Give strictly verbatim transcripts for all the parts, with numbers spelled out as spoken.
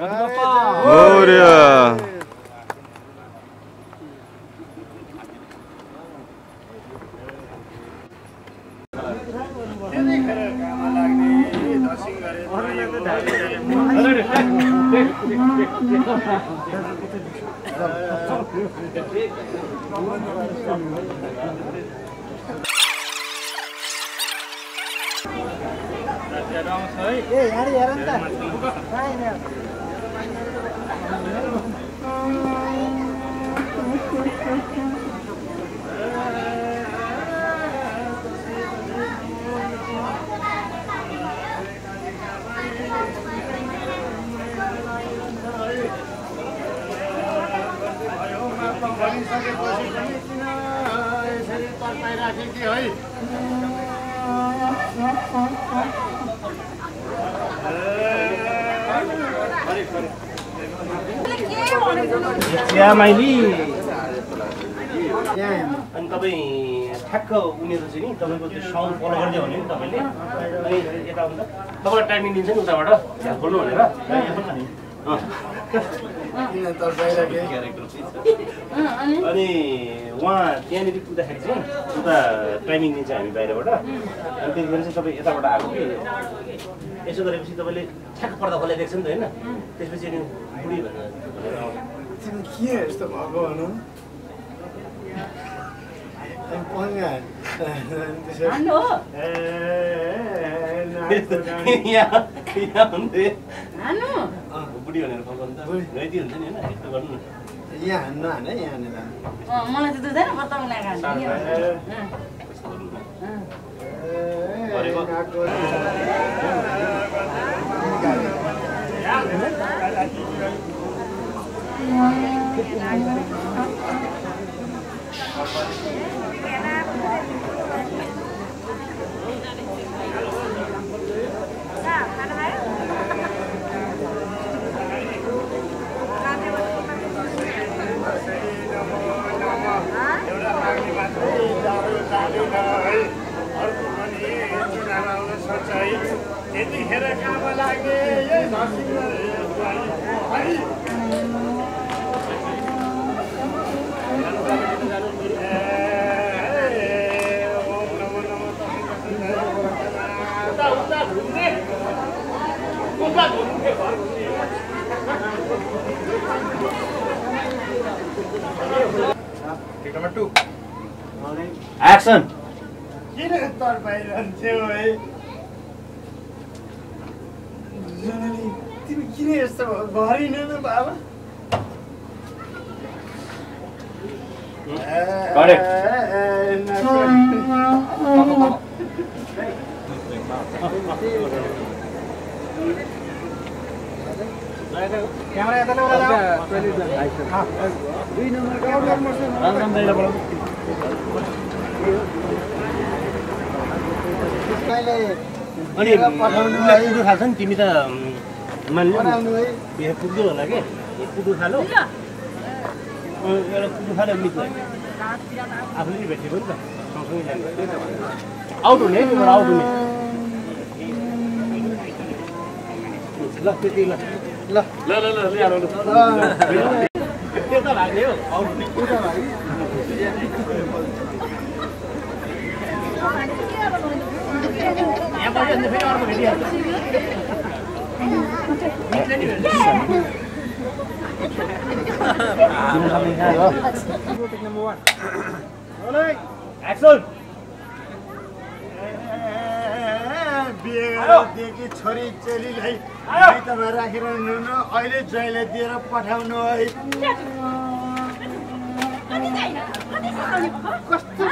या माइली अनि तपाईँ ठ्याक्क उनीहरू चाहिँ नि तपाईँको त्यो साउन्ड फलो गर्दै हो नि तपाईँले अनि यता हुन्छ तपाईँलाई टाइमिङ दिन्छ नि उताबाट ध्यान खोल्नु भनेर अनि उहाँ त्यहाँनिर पुग्दाखेरि चाहिँ उता टाइमिङ दिन्छ हामी बाहिरबाट अनि त्यतिखेर चाहिँ तपाईँ यताबाट आएको कि यसो गरेपछि तपाईँले ठ्याक्क पर्दा खोला देख्छ नि त होइन त्यसपछि अनि बुढी भनेर के यस्तो भएको भनौँ बुढी भनेर फकाउनु त गइदियो हुन्छ नि होइन यस्तो गर्नु न यहाँ हान्नु हान है यहाँ हानेर मलाई त दुधै बताउनु यतिखेर काम लागे एक्सन किन तर्पाइरहन्थ्यौ है जननी तिमी किन यस्तो गरिन न बाबा क्यामेरा यता दुई नम्बर अनि पुग्नु थाल्छ नि तिमी त मान्नु बिहे पुग्यो होला कि पुग्नु थाल्यो एउटा पुग्नु थाल्यो मित आफूले नि भेटेको नि त सँगसँगै जानु आउट हुने है तिम्रो आउट हुने ल त्यति ल ल ल ल ल ल्याएर त्यता लाग्ने हो आउट हुने उता लाग्यो यहाँ बस्यो भने फेरि अर्को भेटिहाल्छ बिहेदेखि छोरी चेलीलाई माइतमा राखेर नुनु अहिले ज्वाइँलाई दिएर पठाउनु है कस्तो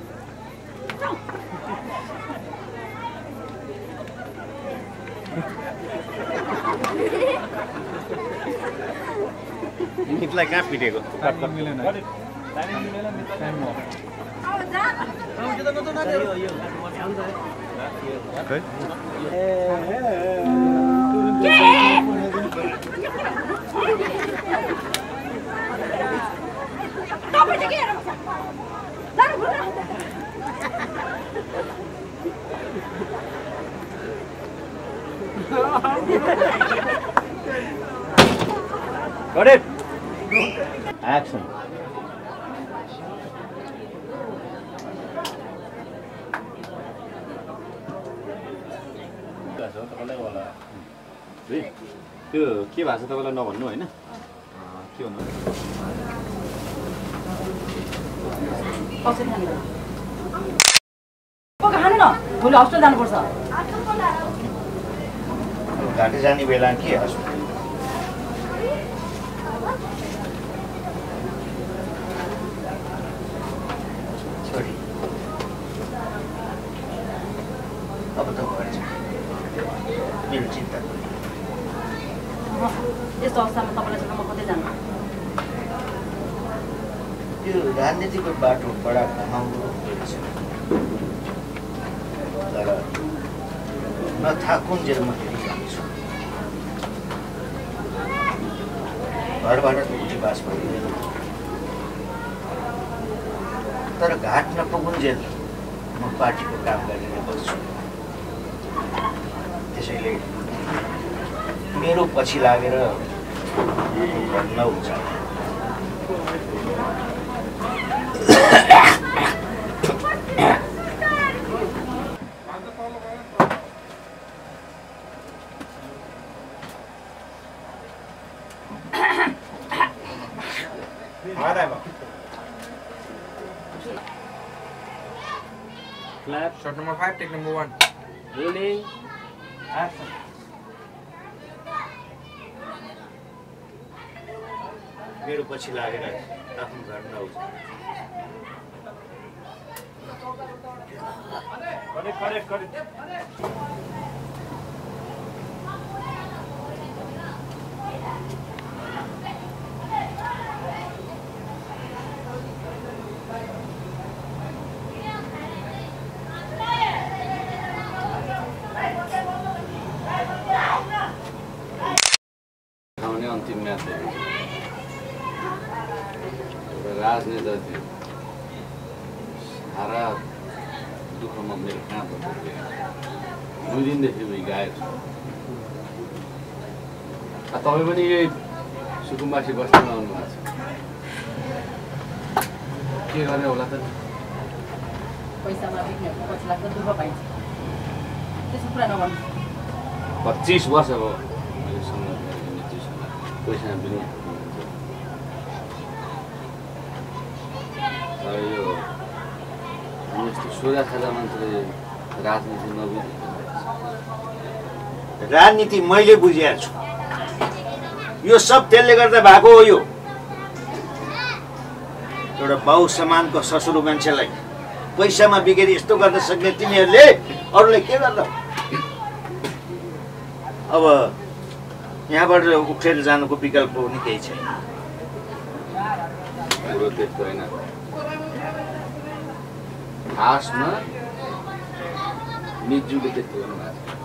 मितलाई कहाँ पिटेको Got it? Action. त्यो के भएको छ तपाईँलाई नभन्नु होइन के भन्नु खानु न भोलि हस्पिटल जानुपर्छ घाँटी जाने बेला के हस्पिटल छोरी अब त भएछ मेरो चिन्ता यस्तो अवस्थामा तपाईँलाई चाहिँ म कतै जानु यो राजनीतिको बाटो बडा घमाउरो छ तर न थाहा कुन जेलमा फेरि छु घरबाट त उठीबास भइरहेको तर घाट नपुगुन्जेल म पार्टीको काम गरेर बस्छु त्यसैले मेरो पछि लागेर नहुन्छ Clap. Shot number five, take number one. Rolling. Action. मेरो पछि लागेर आफ्नो घर नआउँछ Correct, correct, correct. अन्तिम म्याच राजनेता थियो सारा दुःखमा मेरो कहाँ पर्छ दुई दिनदेखि गाएको छु तपाईँ पनि यही सुकुम्बासी बस्तीमा आउनु भएको छ के गर्ने होला त पैसामा बिक्नेहरूको पछि लाग्दा दुःख पाइन्छ त्यसो कुरा नगर्नु पच्चिस वर्ष भयो मैले सङ्घर्ष पैसा बिक्ने तर यो हामी यस्तो सोझा खाजा मान्छेले राजनीति नबुझ्ने राजनीति मैले बुझेको छु यो सब त्यसले गर्दा भएको हो यो एउटा बाउ समानको ससुरो मान्छेलाई पैसामा बिगेर यस्तो गर्न सक्ने तिमीहरूले अरूलाई के गर्दा अब यहाँबाट उठेर जानुको विकल्प पनि केही छैन कुरो त्यस्तो होइन खासमा निजुले त्यस्तो गर्नुभएको छ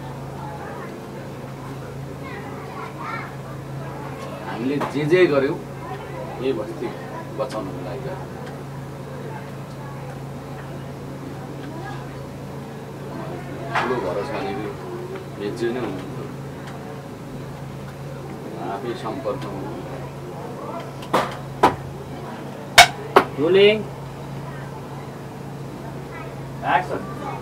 हामीले जे जे गर्यौँ यही बस्ती बचाउनको लागि ठुलो भरोसा भनेको मेच्यु नै हुनु आफै सम्पर्कमा हुनु Rolling. Action.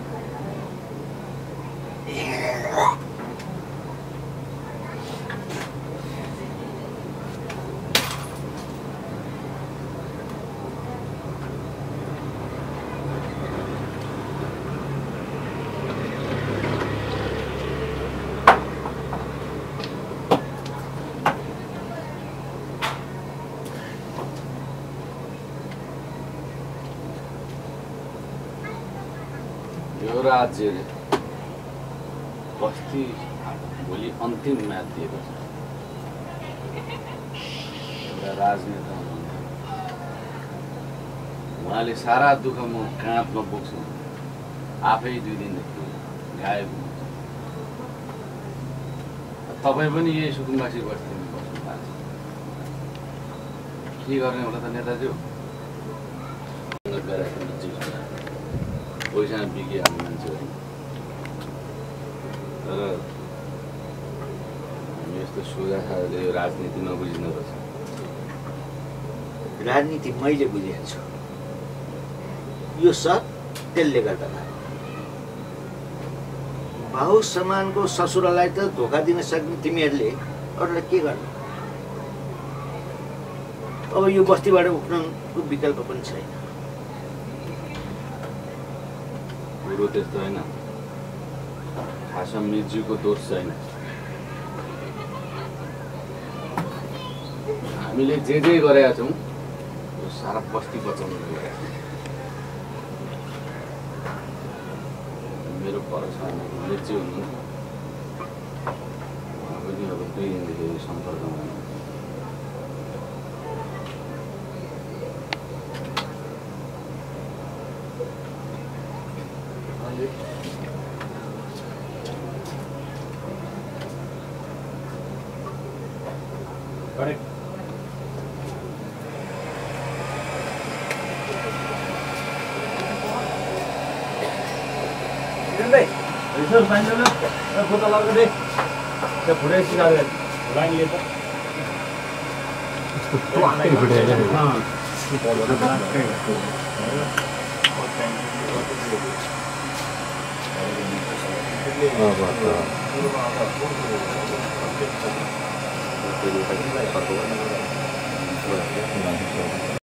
यो राज्यले बस्ती भोलि अन्तिम म्याच दिएको छ एउटा राजनेता उहाँले सारा दुःख म काँधमा बोक्छु आफै दुई दिनदेखि गायब हुनुहुन्छ तपाईँ पनि यही सुकुम्बासी बस्तीमा बस्नु भएको छ के गर्ने होला त नेताज्यू पैसा बिगिहाल्ने मान्छेहरू तर हामी यस्तो सोझा खाले राजनीति नबुझ्नु पर्छ। राजनीति मैले बुझेको छु, यो सब त्यसले गर्दा बाहु समानको ससुरालाई त धोका दिन सक्ने तिमीहरूले अरूलाई के गर्नु? अब यो बस्तीबाट उठ्नुको विकल्प पनि छैन। कुरो त्यस्तो होइन, खासमा मिर्जुको दोष छैन। हामीले जे जे गरेका छौँ त्यो सारा बस्ती बचाउनु गरेका छौँ। मेरो परसँग मिर्जु हुनुहुन्छ, उहाँ पनि अब दुई दिनदेखि सम्पर्कमा करेक्ट। भाइ रिसोर्स पाइन्छ न फोटो लगाएको दे त्यो फुटे सिकाएर लाइन लिएर यस्तो टक्कै फुटेर अँ